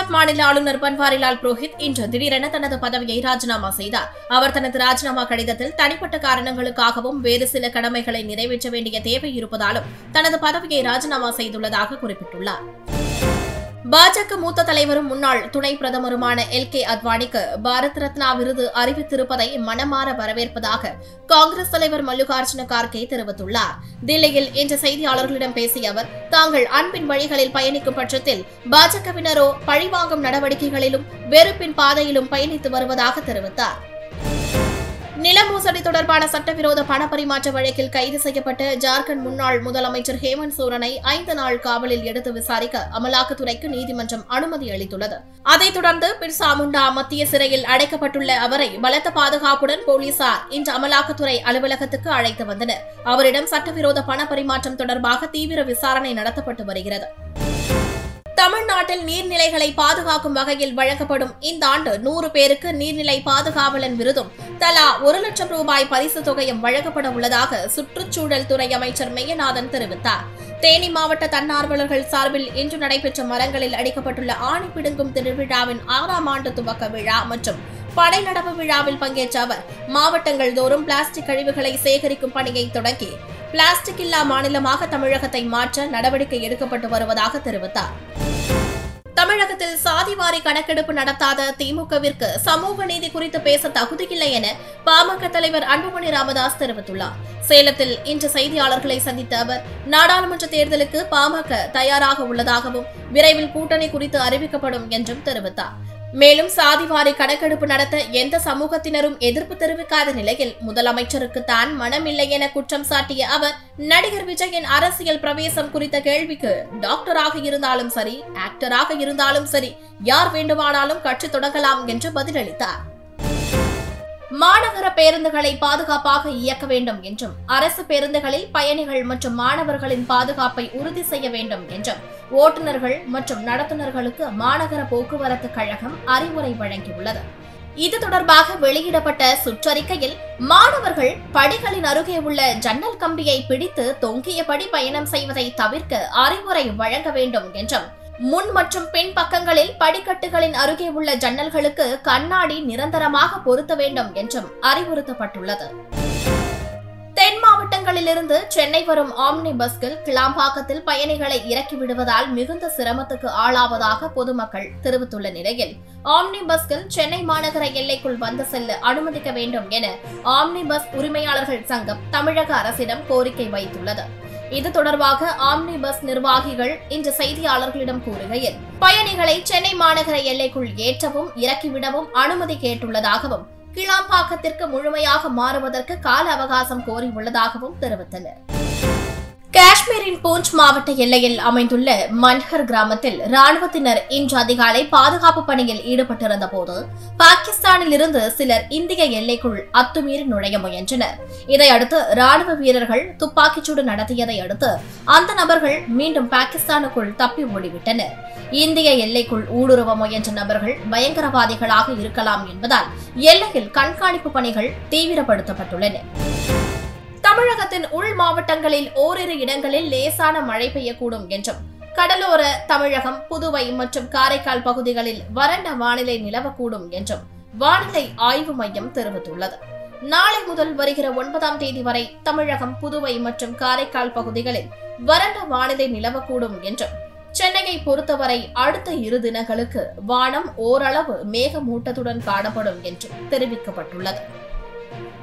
குஜராத் மாநில ஆளுநர் பன்வாரிலால் புரோஹித் இன்று திடீரென தனது பதவியை ராஜினாமா செய்தார். அவர் தனது ராஜினாமா கடிதத்தில் தனிப்பட்ட காரணங்களுக்காகவும் வேறு சில கடமைகளை நிறைவேற்ற வேண்டிய தேவை இருப்பதாலும் தனது பதவியை ராஜினாமா செய்துள்ளதாக குறிப்பிட்டுள்ளார். பாஜக மூத்த தலைவரும் முன்னாள் துணை பிரதமருமான எல்.கே. அத்வானிக்கு பாரத் ரத்னா விருது அறிவித்திருப்பதை மனமாற வரவேற்பதாக காங்கிரஸ் தலைவர் மல்லிகார்ஜுன கார்கே தெரிவித்துள்ளார். தில்லியில் இன்று செய்தியாளர்களிடம் பேசிய அவர், தாங்கள் அன்பின் வழிகளில் பயணிக்கும் பட்சத்தில் பாஜகவினரோ பழிவாங்கும் நடவடிக்கைகளிலும் வெறுப்பின் பாதையிலும் பயணித்து வருவதாக தெரிவித்தார். நில மோசடி தொடர்பான சட்டவிரோத பணப்பரிமாற்ற வழக்கில் கைது செய்யப்பட்ட ஜார்க்கண்ட் முன்னாள் முதலமைச்சர் ஹேமந்த் சோரனை 5 நாள் காவலில் எடுத்து விசாரிக்க அமலாக்கத்துறைக்கு நீதிமன்றம் அனுமதி அளித்துள்ளது. அதைத் தொடர்ந்து பிர்சா முண்டா மத்திய சிறையில் அடைக்கப்பட்டுள்ள அவரை பலத்த பாதுகாப்புடன் போலீசார் இன்று அமலாக்கத்துறை அலுவலகத்துக்கு அழைத்து வந்தனர். அவரிடம் சட்டவிரோத பணப்பரிமாற்றம் தொடர்பாக தீவிர விசாரணை நடத்தப்பட்டு வருகிறது. தமிழ்நாட்டில் நீர்நிலைகளை பாதுகாக்கும் வகையில் வழங்கப்படும் இந்த ஆண்டு 100 பேருக்கு நீர்நிலை பாதுகாவலன் விருதும் தலா 1 லட்சம் ரூபாய் பரிசு தொகையும் வழங்கப்பட உள்ளதாக சுற்றுச்சூழல் துறை அமைச்சர் மெய்யநாதன் தெரிவித்தார். தேனி மாவட்ட தன்னார்வலர்கள் சார்பில் இன்று நடைபெற்ற மரங்களில் அடிக்கப்பட்டுள்ள ஆணி பிடுங்கும் திருவிழாவின் 6ஆம் ஆண்டு துவக்க விழா மற்றும் படை நடப்பு விழாவில் பங்கேற்ற அவர், மாவட்டங்கள் தோறும் பிளாஸ்டிக் கழிவுகளை சேகரிக்கும் பணியை தொடங்கி பிளாஸ்டிக் இல்லா மாநிலமாக தமிழகத்தை மாற்ற நடவடிக்கை எடுக்கப்பட்டு வருவதாக தெரிவித்தார். தமிழகத்தில் சாதிவாரி கணக்கெடுப்பு நடத்தாத திமுகவிற்கு சமூக நீதி குறித்து பேச தகுதியில்லை என பாமக தலைவர் அன்புமணி ராமதாஸ் தெரிவித்துள்ளார். சேலத்தில் இன்று செய்தியாளர்களை சந்தித்த அவர், நாடாளுமன்ற தேர்தலுக்கு பாமக தயாராக உள்ளதாகவும் விரைவில் கூட்டணி குறித்து அறிவிக்கப்படும் என்றும் தெரிவித்தார். மேலும் சாதிவாரி கணக்கெடுப்பு நடத்த எந்த சமூகத்தினரும் எதிர்ப்பு தெரிவிக்காத நிலையில் முதலமைச்சருக்கு தான் மனமில்லை என குற்றம் சாட்டிய அவர், நடிகர் விஜயின் அரசியல் பிரவேசம் குறித்த கேள்விக்கு டாக்டராக இருந்தாலும் சரி, ஆக்டராக இருந்தாலும் சரி, யார் வேண்டுமானாலும் கட்சி தொடங்கலாம் என்று பதிலளித்தார். மாநகர பேருந்துகளை பாதுகாப்பாக இயக்க வேண்டும் என்றும் அரசு பேருந்துகளில் பயணிகள் மற்றும் மாணவர்களின் பாதுகாப்பை உறுதி செய்ய வேண்டும் என்றும் ஓட்டுநர்கள் மற்றும் நடத்துனர்களுக்கு மாநகர போக்குவரத்து கழகம் அறிவுரை வழங்கியுள்ளது. இது தொடர்பாக வெளியிடப்பட்ட சுற்றறிக்கையில், மாணவர்கள் படிகளின் அருகே உள்ள ஜன்னல் கம்பியை பிடித்து தொங்கியபடி பயணம் செய்வதை தவிர்க்க அறிவுரை வழங்க வேண்டும் என்றும், முன் மற்றும் பின் பக்கங்களில் படிக்கட்டுகளின் அருகே உள்ள ஜன்னல்களுக்கு கண்ணாடி நிரந்தரமாக பொருத்த வேண்டும் என்றும் அறிவுறுத்தப்பட்டுள்ளது. தென் மாவட்டங்களிலிருந்து சென்னை வரும் ஆம்னி பஸ்கள் கிளாம்பாக்கத்தில் பயணிகளை இறக்கி விடுவதால் மிகுந்த சிரமத்துக்கு ஆளாவதாக பொதுமக்கள் தெரிவித்துள்ள நிலையில், ஆம்னி பஸ்கள் சென்னை மாநகர எல்லைக்குள் வந்து செல்ல அனுமதிக்க வேண்டும் என ஆம்னி பஸ் உரிமையாளர்கள் சங்கம் தமிழக அரசிடம் கோரிக்கை வைத்துள்ளது. இது தொடர்பாக ஆம்னி பஸ் நிர்வாகிகள் இன்று செய்தியாளர்களிடம் கூறுகையில், பயணிகளை சென்னை மாநகர எல்லைக்குள் ஏற்றவும் இறக்கிவிடவும் அனுமதி கேட்டுள்ளதாகவும், கிளாம்பாக்கத்திற்கு முழுமையாக மாறுவதற்கு கால அவகாசம் கோரியுள்ளதாகவும் தெரிவித்தனர். காஷ்மீரின் பூஞ்ச் மாவட்ட எல்லையில் அமைந்துள்ள மன்ஹர் கிராமத்தில் ராணுவத்தினர் இன்று அதிகாலை பாதுகாப்பு பணியில் ஈடுபட்டிருந்த போது பாகிஸ்தானில் இருந்து சிலர் இந்திய எல்லைக்குள் அத்துமீறி நுழைய முயன்றனர். இதையடுத்து ராணுவ வீரர்கள் துப்பாக்கிச்சூடு நடத்தியதை அடுத்து அந்த நபர்கள் மீண்டும் பாகிஸ்தானுக்குள் தப்பி ஓடிவிட்டனர். இந்திய எல்லைக்குள் ஊடுருவ முயன்ற நபர்கள் பயங்கரவாதிகளாக இருக்கலாம் என்பதால் எல்லையில் கண்காணிப்பு பணிகள் தீவிரப்படுத்தப்பட்டுள்ளன. தமிழகத்தின் உள் மாவட்டங்களில் ஓரிரு இடங்களில் லேசான மழை பெய்யக்கூடும் என்றும், கடலோர தமிழகம், புதுவை மற்றும் காரைக்கால் பகுதிகளில் வறண்ட வானிலை நிலவக்கூடும் என்றும் வானிலை ஆய்வு மையம் தெரிவித்துள்ளது. நாளை முதல் வருகிற 9ஆம் தேதி வரை தமிழகம், புதுவை மற்றும் காரைக்கால் பகுதிகளில் வறண்ட வானிலை நிலவக்கூடும் என்றும், சென்னையை பொறுத்தவரை அடுத்த 2 தினங்களுக்கு வானம் ஓரளவு மேகமூட்டத்துடன் காணப்படும் என்றும் தெரிவிக்கப்பட்டுள்ளது.